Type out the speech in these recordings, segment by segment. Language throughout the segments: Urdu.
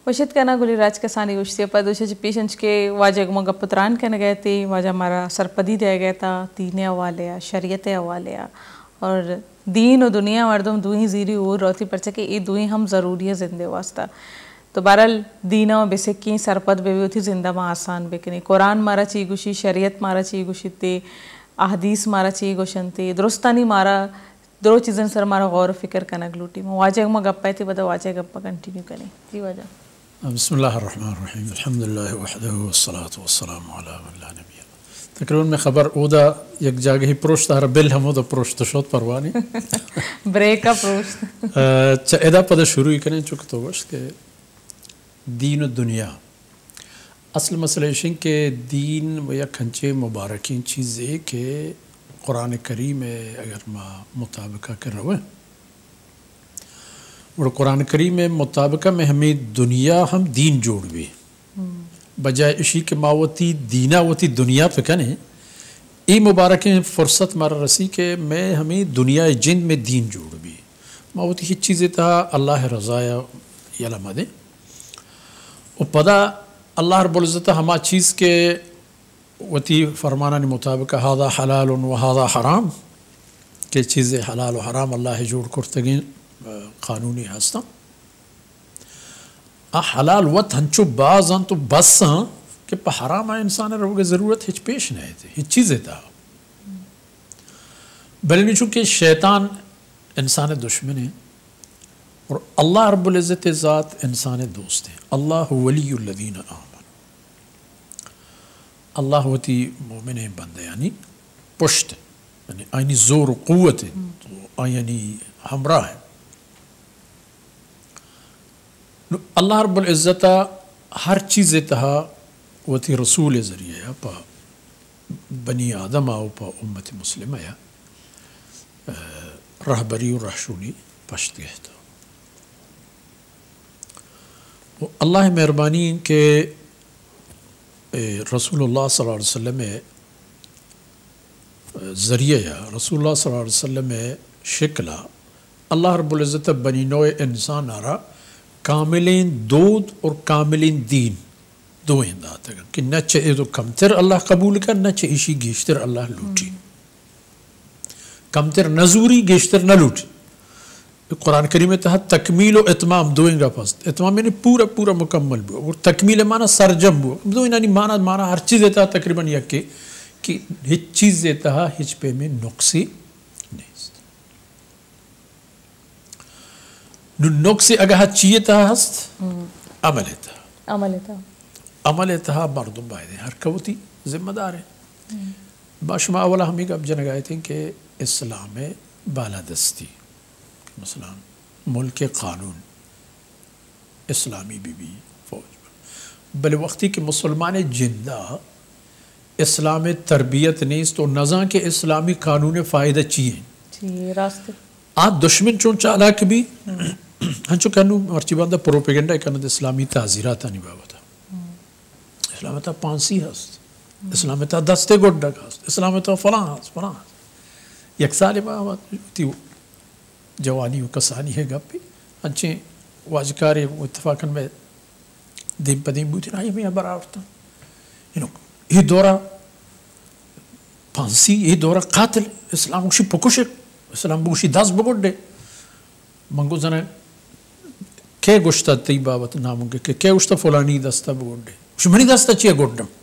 وشت کنا گلی راج کسانی گوشتی پدوشچ پیشنچ کے واجہ گما گپتران کہنے گئے تھے واجہ ہمارا سرپدی دے گیا تھا دین حوالے شریعت حوالے اور دین و دنیا مردم دوہیں زیری اور روتی پرچہ کہ یہ دوہیں ہم ضروری ہے زندے واسطہ. تو بہرحال دینا و بسکی سرپد بے ہوتی زندہ میں آسان بکنی قرآن مارا چی گوشی شریعت مارا چی گوشی تے احادیث مارا چی گوشن تے درستانی مارا دو چیزیں سر مارا غور و فکر کنگ لوٹی میں واجہ گما گپا تھے بدا واجہ گپا کنٹینیو کریں. جی واجہ. بسم اللہ الرحمن الرحیم الحمدللہ وحدہ والصلاة والسلام علی من لا نبی. تقریباً میں خبر اودا یک جاگہ ہی پروشت ہر بل ہم اودا پروشت شد پروانی بریک اپ پروشت چا ادا پدا شروع ہی کریں چکہ تو گوشت کہ دین و دنیا اصل مسئلہ شن کہ دین و یا کھنچے مبارکین چیز ہے کہ قرآن کریم اگر ما مطابقہ کر رہے ہیں اور قرآن کریم مطابقہ میں ہمیں دنیا ہم دین جوڑ بھی بجائے اشی کے ماوتی دینہ وتی دنیا پہ کنے ای مبارک فرصت مارا رسی کہ میں ہمیں دنیا جند میں دین جوڑ بھی ماوتی ہی چیزیں تھا اللہ رضایا یلمہ دے اور پدا اللہ رب العزت ہما چیز کے وتی فرمانا مطابق هذا حلال و هذا حرام کہ چیزیں حلال و حرام اللہ جوڑ کرتگیں قانونی ہستا حلال وط ہنچو باز ہن تو بس ہاں کہ پا حرام آئے انسان رہو گے ضرورت ہچ پیش نہیں تھے ہچ چیزیں تھا بلکہ چونکہ شیطان انسان دشمن ہے اور اللہ رب العزت ذات انسان دوست ہے. اللہ ولی الذین آمن اللہ ہوتی مومن بندے یعنی پشت یعنی آئینی زور و قوت ہے تو یعنی ہمراہ ہے. اللہ رب العزت ہر چیز تہا وتی رسول ذریعہ پا بنی آدم آو پا امت مسلمہ یا رہبری و رہشونی پشت گئتا. اللہ مہربانی کہ رسول اللہ صلی اللہ علیہ وسلم ذریعہ یا رسول اللہ صلی اللہ علیہ وسلم شکلہ اللہ رب العزت بنی نوع انسان آرہا کاملین دود اور کاملین دین دو اندات ہے کہ نہ چاہے تو کمتر اللہ قبول کر نہ چاہے اسی گیشتر اللہ لوٹی کمتر نزوری گیشتر نہ لوٹی. قرآن کریم میں تحت تکمیل و اتمام دوئیں گا پست اتمام یعنی پورا پورا مکمل بھی اور تکمیل معنی سرجم بھی دوئیں یعنی معنی ہر چیز دیتا تقریباً یک کہ ہچ چیز دیتا ہچ پہ میں نقصی نقصی اگر ہاں چیئے تہا ہست عمل تہا مردم باید ہر کوتی ذمہ دار ہے. باشما اولا ہمیں اب جنگائے تھے کہ اسلام بالادستی مثلا ملک قانون اسلامی بھی فوج بل وقتی کہ مسلمان جندہ اسلام تربیت نیست تو نظام کے اسلامی قانون فائدہ چیئے دشمن چون چالاک بھی ہنچو کنو مرچی باندھا پروپیگنڈا کنو اسلامی تعزیرات آنی بابا تھا اسلام تا پانسی ہست اسلام تا دستے گوڑک ہست اسلام تا فلان ہست یک سال بابا تیو جوانی و کسانی ہے گپ بھی ہنچے واجکاری اتفاقاً میں دیم پدیم بوتی نا یہ برآورتا یہ دورہ پانسی یہ دورہ قاتل اسلام گوشی پکوشک اسلام گوشی دس بگوڑ دے منگو زنہ کہ گوشتا تی بابت ناموں کے کہ گوشتا فلانی دستا بگوڑ دے گوشی منی دستا چیئے گوڑ دم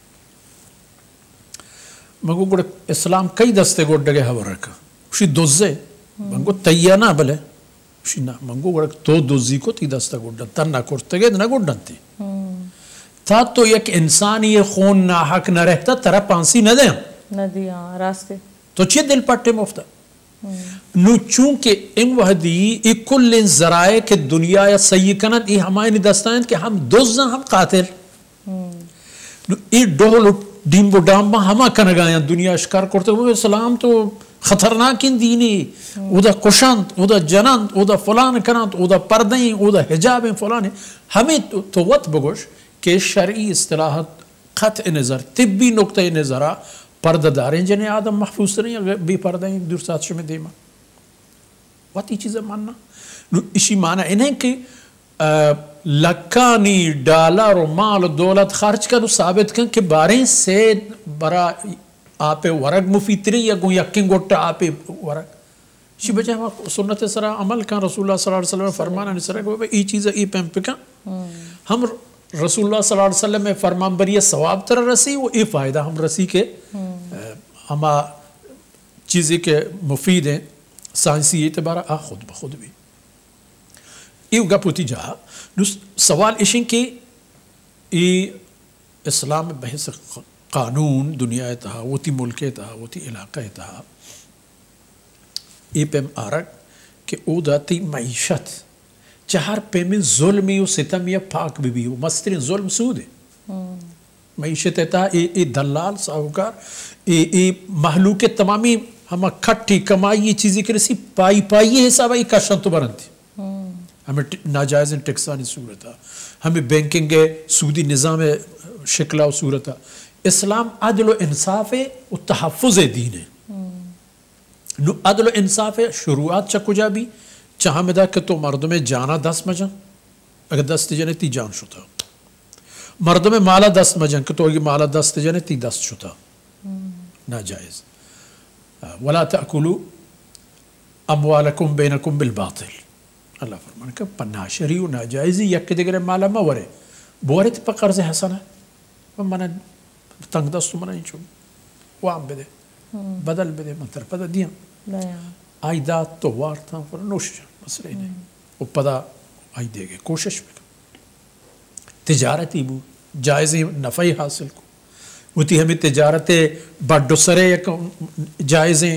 منگو گوڑ اسلام کئی دستے گوڑ دے حور رکھا گوشی دوزے منگو تیہ نا بلے گوشی نا منگو گوڑ تو دوزی کو تی دستا گوڑ دن تر نا کرتے گئے نا گوڑ دن تی تا تو یک انسانی خون نا حق نہ رہتا ترہ پانسی نہ دیں نہ دیا راستے تو چیئے دل پٹے مفتا نو چونکہ ان وحدی ای کل ذرائع کے دنیا یا سیکنت ای ہمائنی دستائیں کہ ہم دوزن ہم قاتل نو ای ڈول ڈیمبو ڈامبا ہما کنگایا دنیا اشکار کرتے ہوئے اسلام تو خطرناک دینی او دا کشند او دا جنند او دا فلان کنند او دا پردیں او دا حجاب فلان ہمیں تو وقت بگوش کہ شرعی اصطلاحات قطع نظر طبی نقطہ نظرہ پردہ داریں جنہیں آدم محفوظ رہیں اگر بے پردہ ہیں دور ساتھ شمیں دیما واتی چیزیں ماننا اسی معنی انہیں کہ لکانی ڈالر و مال و دولت خرچ کن و ثابت کن کہ باریں سے برا آپ ورگ مفیتری یا گو یقین گوٹا آپ ورگ شی بجہ ہم سنت سرا عمل کن رسول اللہ صلی اللہ علیہ وسلم فرمانا نہیں سرا کہ ای چیز ای پیم پکن ہم رسول اللہ صلی اللہ علیہ وسلم میں فرمان بری ثواب تر رسی وہ ای فائدہ ہم رسی کے ہما چیزیں کے مفید ہیں سائنسی اعتبارہ خود بخود بھی ایو گا پوتی جہا سوال اشن کی ای اسلام بحث قانون دنیا اتہا وتی ملک اتہا وتی علاقہ اتہا ای پیم آرک کہ او داتی معیشت چہر پیمن ظلمی و ستمی پاک بھی و مسترین ظلم سود ہے معیشت اتہا ای دلال ساہوکار ای محلوک تمامی ہمیں کھٹی کمائی یہ چیزیں کرسی پائی پائی حسابہ ای کشن تو برن تھی ہمیں ناجائز ٹیکسانی صورت ہے ہمیں بینکنگ سودی نظام شکلہ و صورت ہے اسلام عدل و انصاف و تحفظ دین ہے عدل و انصاف شروعات چکو جا بھی چاہاں میں دا کہ تو مردوں میں جانا 10 مجھن اگر 10 تجنے تی جان شتا مردوں میں مالا 10 مجھن کہ تو اگر مالا 10 تجنے تی 10 شتا ناجائز وَلَا تَأْكُلُوا أَمْوَالَكُمْ بَيْنَكُمْ بِالْبَاطِلِ اللہ فرمانے کہ پناشری و ناجائزی یک دیگر مالا مورے بورے تی پا قرض حسن ہے منہ تنگ دستو منہ نہیں چھوڑ وام بدے بدل بدے منتر پدا دیا آئی دا تو وارتا پر نوش جان مسئلہ ہی نہیں وہ پدا آئی دے گے کوشش بکن تجارتی بو جائزی نفعی حاصل کو وہ تی ہمیں تجارت بڑھو سرے جائزیں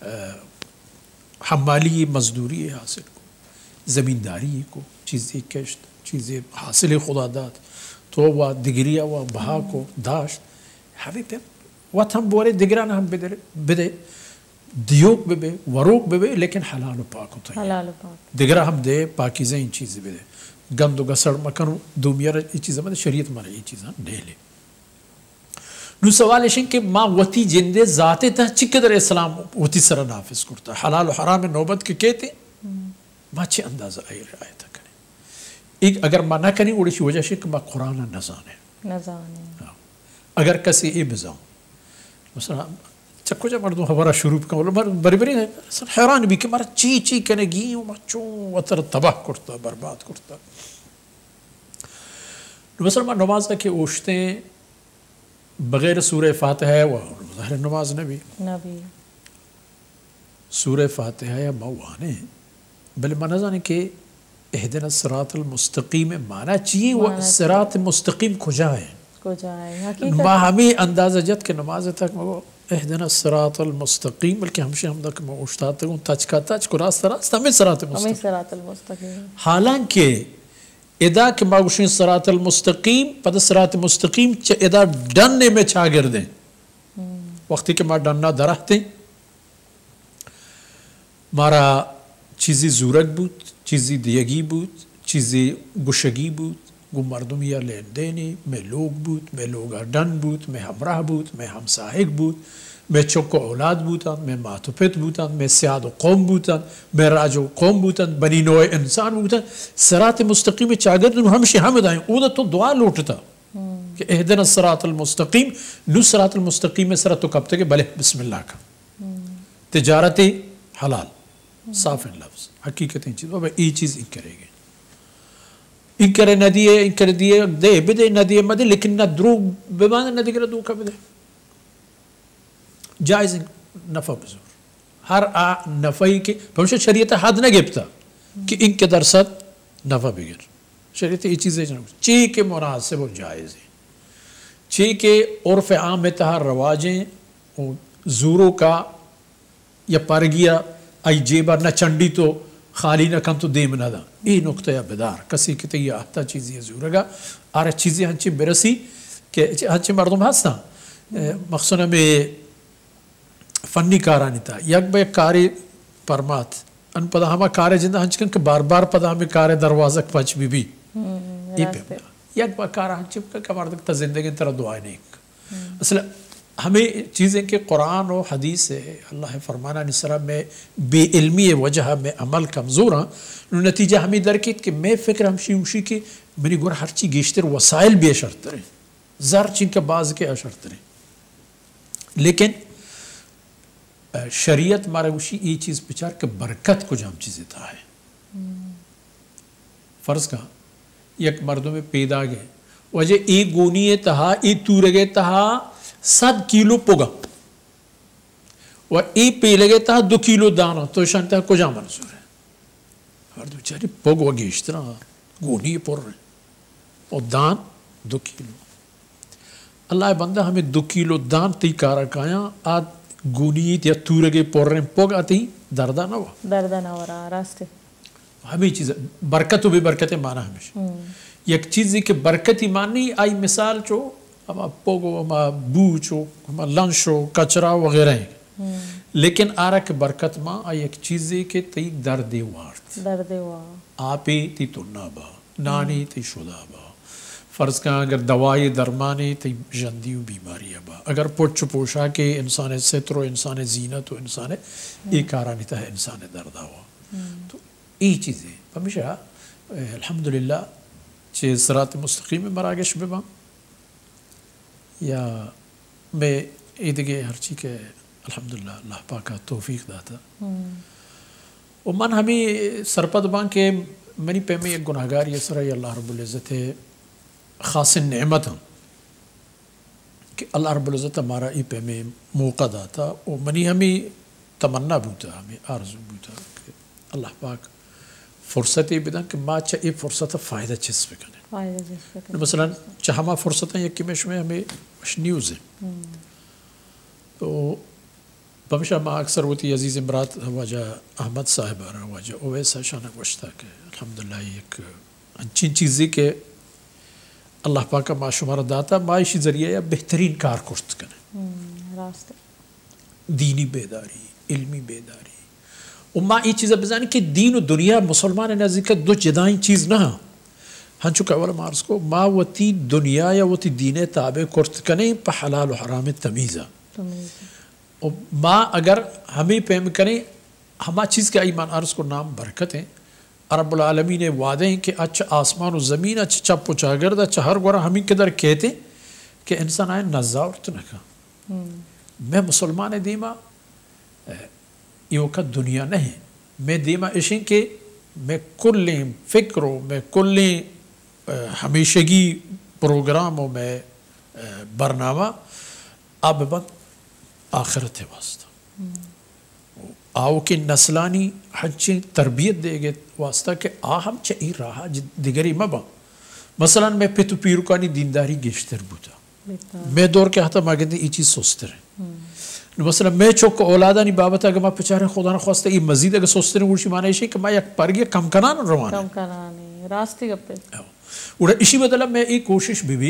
حمالی مزدوری حاصل کو زمینداری کو چیزیں کشت چیزیں حاصل خدا داد تو وہ دگریہ وہ بہا کو داشت ہمیں پہ وقت ہم بورے دگران ہم بدے دیوک بے وروک بے لیکن حلال و پاک ہوتا ہے دگرہ ہم دے پاکیزیں ان چیزیں بدے گند و گسڑ مکن دومیار یہ چیزیں مدے شریعت مارے یہ چیزیں دے لے نو سوال اشن کہ ماں وطی جندے ذاتے تھا چکدر اسلام وطی سر نافذ کرتا حلال و حرام نوبت کے کہتے ماں چھے اندازہ آئی رعایت کریں ایک اگر ماں نہ کریں اوڑی شی وجہ شک ماں قرآن نزانے اگر کسی ای بزاؤں مثلا چکو جا مردوں ہمارا شروع کا بری بری حیران بھی کہ مارا چی چی کنے گی ماں چون وطر تباہ کرتا برباد کرتا مثلا ماں نماز کے اوشتے بغیر سورہ فاتحہ و ظاہر نماز نبی سورہ فاتحہ یا موانے بلے مانا جانے کہ اہدنا الصراط المستقیم مانا چیئے وہ صراط مستقیم کھجا ہے ماں ہمیں اندازہ جت کے نماز تک مگو اہدنا الصراط المستقیم بلکہ ہمشہ ہم تک میں اشتاد تک تچ کا تچ کو راست راست ہمیں صراط مستقیم حالانکہ ادا کہ ماغوشین صراط المستقیم پدہ صراط مستقیم ادا ڈننے میں چھا گر دیں وقتی کہ ماں ڈننا درہتے مارا چیزی زورک بود چیزی دیگی بود چیزی گشگی بود گو مردم یا لین دینی میں لوگ بود میں لوگا ڈن بود میں ہمراہ بود میں ہمساہک بود میں چکو اولاد بودن میں ماتوپت بودن میں سیاد و قوم بودن میں راج و قوم بودن بنی نوع انسان بودن صراط مستقیم چاگردن ہمشی حمد آئیں او دا تو دعا لوٹتا کہ اہدنا الصراط المستقیم نو صراط المستقیم میں سرات تو کب تک بلے بسم اللہ کا تجارت حلال صاف لفظ حقیقت چیز بابا ای چیز ان کرے گے ان کرے نہ دیئے ان کرے دیئے دے بدے نہ دیئے مدے لیکن نہ دروگ بمانے نہ دیگر دو کا بدے جائز نفع بزور ہر نفعی کے پہنچے شریعت حد نہ گپتا کہ ان کے درصد نفع بگر شریعت یہ چیزیں چی کے مناسب و جائز ہیں چی کے عرف عام میں تہا رواجیں زوروں کا یا پرگیا ای جیبا نہ چنڈی تو خالی نہ کم تو دیم نہ دا ای نقطہ یا بدار کسی کتے یہ آتا چیزیں زورگا آرہ چیزیں ہنچی برسی کہ ہنچی مردم ہستا مخصوصا میں فنی کارانی تا یک با یک کاری پرمات ان پدا ہما کاری جندہ ہنچکن کہ بار بار پدا ہمیں کاری دروازک پچ بھی یک با کارا ہنچکن کہ مردک تا زندگی ترہ دعائی نہیں مثلا ہمیں چیزیں کہ قرآن و حدیث ہے اللہ فرمانا نسرا میں بے علمی وجہ میں عمل کمزور ہاں نتیجہ ہمیں درکت کہ میں فکر ہمشی اوشی کہ منی گور ہرچی گیشتر وسائل بھی اشرت رہے زر چین کا باز کے اشرت رہے لیکن شریعت مارا اوشی یہ چیز بچار کہ برکت کو جام چیزیں تھا ہے فرض کہا یک مردوں میں پیدا گئے وجہ ایک گونی تہا ایک تورگے تہا 100 کیلو پوگا و ای پی لگے تھا 2 کیلو دانا تو شانتا کجا منظور ہے ہر دو چاری پوگ و گیشتنا گونی پر رہے اور دان 2 کیلو اللہ بندہ ہمیں 2 کیلو دان تی کارا کایا آد گونی یا تورگے پر رہے پوگ آتی دردہ نہ ہوا دردہ نہ ہو رہا راستے ہمیں چیز برکت و بے برکت مانا ہمیشہ یک چیزی کہ برکتی مانی آئی مثال چو ہما پوگو ہما بوچو ہما لنشو کچرا وغیرہ ہیں لیکن آرہ کے برکت ماں آئی ایک چیزی کہ تی دردے وارت دردے وارت آپی تی تنہ با نانی تی شدہ با فرض کہاں اگر دوائی درمانی تی جندیو بیماری با اگر پوچھ پوشا کہ انسان ستر و انسان زینت و انسان ایک آرانی تا ہے انسان دردہ ہوا تو ای چیزیں ہمیشہ الحمدللہ چھ صراط مستقیم میں مراگش ببا یا میں ایدگے ہر چی کے الحمدللہ اللہ پاکا توفیق داتا و من ہمیں سرپد بان کے منی پہ میں ایک گناہگار یہ سرائی اللہ رب العزت ہے خاص نعمت ہوں کہ اللہ رب العزت ہمارا ای پہ میں موقع داتا و منی ہمیں تمنا بوتا ہمیں آرزو بوتا کہ اللہ پاک فرصتی بدن کہ ما چاہیے فرصت فائدہ چیز بکنے مثلا چاہما فرصتیں یکی میں ہمیں نیوز ہیں تو بمشہ ما اکثر ہوتی عزیز امرات واجہ احمد صاحب آرہا واجہ اویسا شانک وشتا کہ الحمدللہ ایک انچین چیزی کہ اللہ پاکا ما شمار داتا معاشی ذریعہ یا بہترین کار کرت کنے دینی بیداری علمی بیداری و ما ای چیزا بزانی کہ دین و دنیا مسلمان نزدیک دو جدائیں چیز نہ ہنچو کہ اولا مارس کو ما وتی دنیا یا وتی دین تابع کرت کنے پا حلال و حرام تمیزا و ما اگر ہمیں پہم کریں ہما چیز کے ایمان عرض کو نام برکت ہیں رب العالمین وعدے ہیں کہ اچھا آسمان و زمین اچھا چپ و چاگرد اچھا ہر گورا ہمیں قدر کہتے کہ انسان آئے نزاورت نکا میں مسلمان دیما یہ وقت دنیا نہیں میں دیما اشیں کہ میں کلیں فکروں میں کلیں ہمیشگی پروگراموں میں برنامہ اب بند آخرت واسطہ آؤ کہ نسلانی ہنچیں تربیت دے گے واسطہ کہ ہم چاہی رہا دیگری مبا مثلا میں پیتو پیروکانی دینداری گیشتر بوتا میں دور کے ہاتا ماگندی ای چیز سوستر ہیں مثلا میں چوک اولادانی بابتا اگر ما پچارے خدا نہ خواستہ ای مزید اگر سوستر ہیں ورشی معنی ہے کہ ما یک پرگی کم کنان روان ہے کم کنانی راستی گپے اور اسی مطلب میں ایک کوشش بھی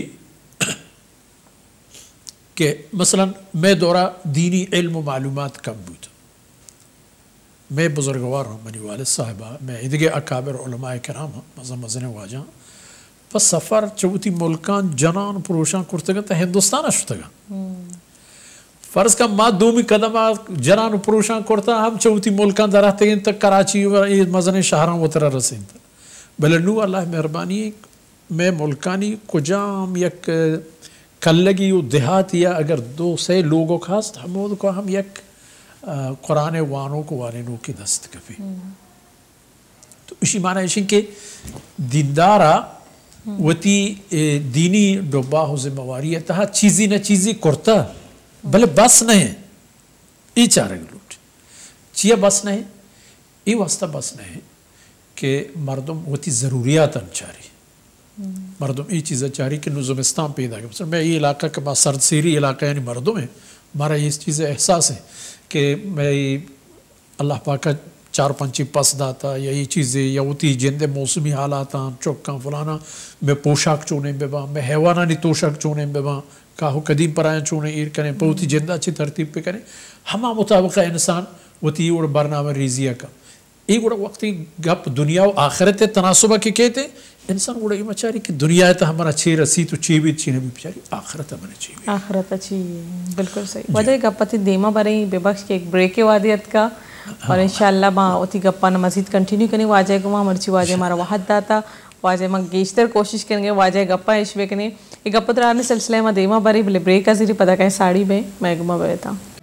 کہ مثلا میں دورہ دینی علم و معلومات کم بوتا میں بزرگوار ہوں منی والد صاحبہ میں ادھگے اکابر علماء کرام ہوں مزن واجہ پس سفر چوتی ملکان جنان پروشان کرتگا تا ہندوستان اشتگا فرض کا ما دومی قدم جنان پروشان کرتا ہم چوتی ملکان درہتے گئن تک کراچی و مزن شہران و ترہ رسین تا بلنو اللہ مہربانی میں ملکانی کجام یک کلگی و دیہاتی یا اگر 200 لوگوں خاص ہمود کو ہم یک قرآن وانوں کو وانینوں کی دست کفی تو اسی معنی ہے کہ دیندارہ وتی دینی ڈبا ہو ذمہواریتہ چیزی نہ چیزی کرتا بلے بس نہیں ای چارے گلوٹ چیہ بس نہیں ای واسطہ بس نہیں کہ مردم وتی ضروریات انچاری مردم ای چیزیں چاری کہ نظمستان پیدا گیا مثلا میں یہ علاقہ کہ سرد سیری علاقہ یعنی مردم ہے ہمارا یہ چیزیں احساس ہے کہ میں اللہ پاک کا 4-5 پس داتا یا یہ چیزیں یا وتی جند موسمی حالاتا چوکاں فلانا میں پوشاک چونے ببا میں حیوانانی توشاک چونے ببا کاہو قدیم پرائیں چونے ایر کریں پوتی جندہ اچھی ترتیب پہ کریں ہما مطابقہ انسان وتی اور برنامہ ریزیہ کا ایک وقتی گپ دنیا و آخرت تناسبہ کے کہتے انسان گوڑا ایما چاری کہ دنیا تا ہمارا چھی رسی تو چھی بھی چھی نبی پچاری آخرت ہمارا چھی بھی آخرت اچھی ہے بالکل صحیح وجہ گپتی دیما برئی بے بخش کے ایک بریک وادیت کا اور انشاءاللہ ماں اتی گپا نہ مزید کنٹینیو کریں واجہ کو ماں مرچی واجہ ہمارا وحد داتا واجہ ماں گیشتر کوشش کریں گے واجہ گپا اشوے کریں ایک گپتر آنے سلسلے ماں دیما بری بلے بریک کا زیری پتا کہیں ساڑی بے میں گمہ بیتا